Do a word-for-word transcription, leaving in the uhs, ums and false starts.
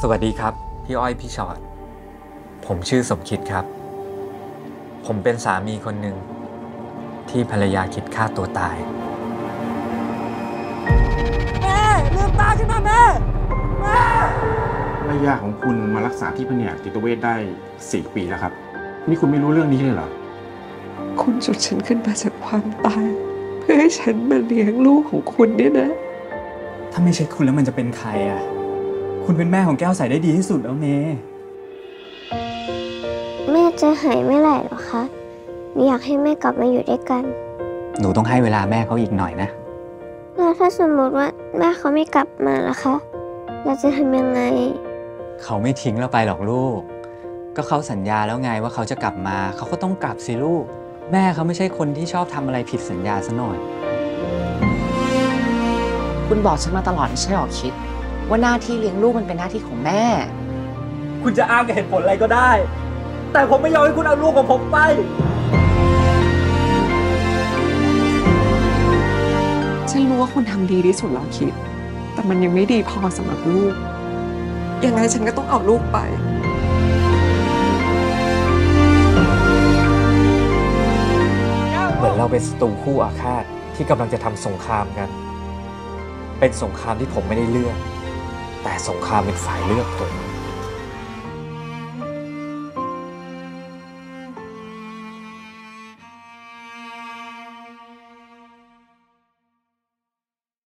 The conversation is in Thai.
สวัสดีครับพี่อ้อยพี่ชอตผมชื่อสมคิดครับผมเป็นสามีคนหนึ่งที่ภรรยาคิดฆ่าตัวตายแม่ลืมตาขึ้นมาแม่แม่ภรรยาของคุณมารักษาที่แผนกจิตเวชได้สี่ปีแล้วครับนี่คุณไม่รู้เรื่องนี้เลยเหรอคุณจุดฉันขึ้นมาจากความตายเพื่อให้ฉันมาเลี้ยงลูกของคุณเนี่ยนะถ้าไม่ใช่คุณแล้วมันจะเป็นใครอ่ะคุณเป็นแม่ของแก้วใสได้ดีที่สุดแล้วเมย์แม่จะหายเมื่อไหร่หรอคะอยากให้แม่กลับมาอยู่ด้วยกันหนูต้องให้เวลาแม่เขาอีกหน่อยนะแล้วถ้าสมมติว่าแม่เขาไม่กลับมาล่ะคะเราจะทำยังไงเขาไม่ทิ้งเราไปหรอกลูกก็เขาสัญญาแล้วไงว่าเขาจะกลับมาเขาก็ต้องกลับสิลูกแม่เขาไม่ใช่คนที่ชอบทำอะไรผิดสัญญาซะหน่อยคุณบอกฉันมาตลอดไม่ใช่หรอคิดว่าหน้าที่เลี้ยงลูกมันเป็นหน้าที่ของแม่คุณจะอ้างกับเหตุผลอะไรก็ได้แต่ผมไม่ยอมให้คุณเอาลูกของผมไปฉันรู้ว่าคุณทำดีที่สุดแล้วคิดแต่มันยังไม่ดีพอสำหรับลูกยังไงฉันก็ต้องเอาลูกไปเหมือนเราเป็นศัตรูคู่อาฆาตที่กำลังจะทำสงครามกันเป็นสงครามที่ผมไม่ได้เลือกแต่สงครามเป็นฝ่ายเลือกผม